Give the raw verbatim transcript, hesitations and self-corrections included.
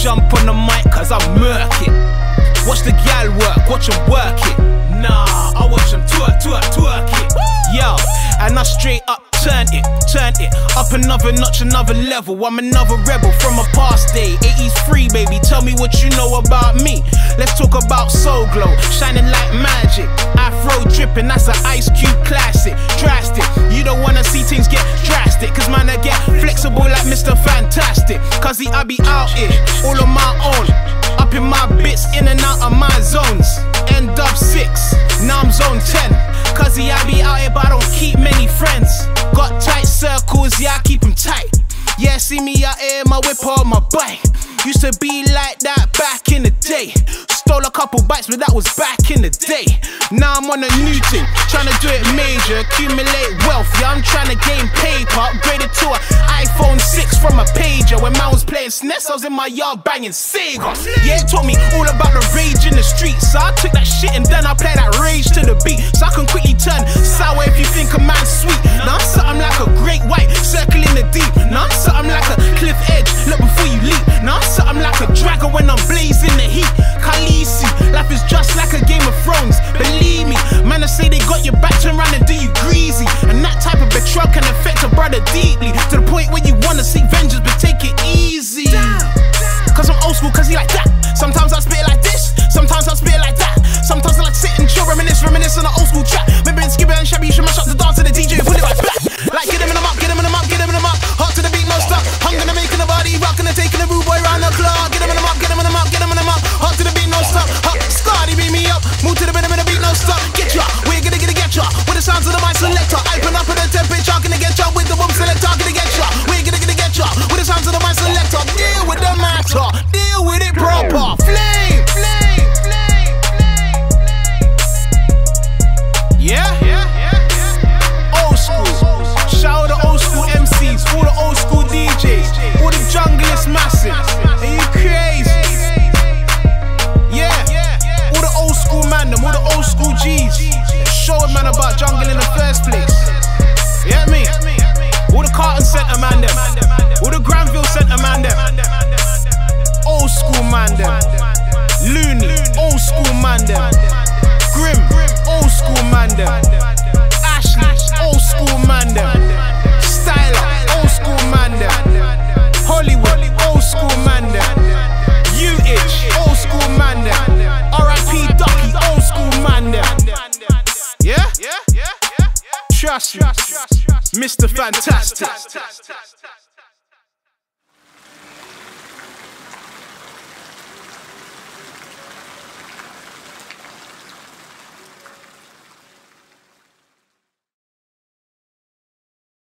jump on the mic cause I'm murking. Watch the gal work, watch them work it. Nah, I watch them twerk, twerk, twerk it. Yo, and I straight up turn it, turn it up another notch, another level. I'm another rebel from a past day. eighties free, baby, tell me what you know about me. Let's talk about Soul Glow, shining like magic. Afro dripping, that's an Ice Cube classic. Drastic, you don't wanna see things get drastic, cause man I get flexible like Mister Fantastic. Cause he I be out here, all on my own, up in my bits, in and out of my zones. End up six, now I'm zone ten. Cause he I be out here but I don't keep many friends. Got tight circles, yeah I keep them tight. Yeah, see me out here, my whip on my bike. Used to be like that back in the day. Stole a couple bites, but that was back in the day. Now I'm on a new thing, trying to do it major, accumulate wealth. Yeah, I'm trying to gain paper, upgraded to an iPhone six from a pager. When man was playing S N E S, I was in my yard banging Sega. Yeah, it taught me all about the rage in the streets. So I took that shit and then I play that rage to the beat. So I can quickly turn sour if you think a man's sweet. Now I'm something like a great white, circling the deep. Now I'm something like a cliff edge, look before you leap. Now I'm something like a dragon when I'm blazing the heat. Khaleesi, life is just like a Game of Thrones. Believe me, man, I say they got your back, turn around and do you greasy. And that type of betrayal can affect a brother deeply, to the point where you wanna seek vengeance, but take it easy. Cause I'm old school, cause he like that. Sometimes I spit it like this, sometimes I spit it like that. Sometimes I like sit and chill, reminisce, reminisce on an old school track. Remember in Skibber and Shabby, you should mash up the dance to the D J and pull it right back. Like get him in the mouth, get him in the mouth, get him in the mouth. Hard to the beat, no stop. I'm gonna make the body rockin' and taking the rude boy round the clock. Get him in the mouth, get him in the mouth, get him in the mouth. Hard to the beat, no stop. Hot Scotty beat me up, move to the rhythm and the beat, no stop. Get ya, we're gonna get get ya. With the sounds of the mic selector, open up at the temperature, gonna get ya. With the boom selector, gonna get ya. We're gonna get get ya. With the sounds of the mic selector, deal with the matter, deal with it proper. Flame, flame, flame, flame, flame. Yeah, yeah, yeah. Old school. Shout out the old school M Cs, all the old school D Js, all the junglist massive. Are you crazy? Yeah, all the old school man, them, all the old school Gs. Show a man about jungle in the first place. You get me? All the Carlton Centre man, them, all the Granville Centre man, them. Old school man, them. Looney, old school man, them. Grim, old school man, them. Ashley, old school man, them. Styler, old school man, them. Hollywood, old school man, them. U H, old school man, them. R I P Ducky, old school man, them. Yeah? Trust me, Mister Fantastic.